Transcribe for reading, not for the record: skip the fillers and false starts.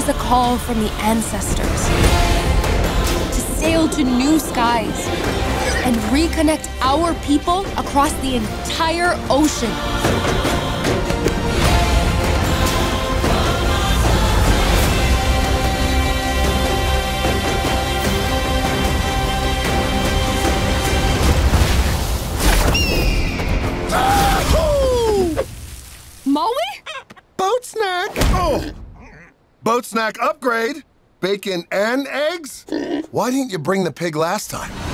is a call from the ancestors to sail to new skies and reconnect our people across the entire ocean. Maui? Boat snack! Oh! Boat snack upgrade? Bacon and eggs? Why didn't you bring the pig last time?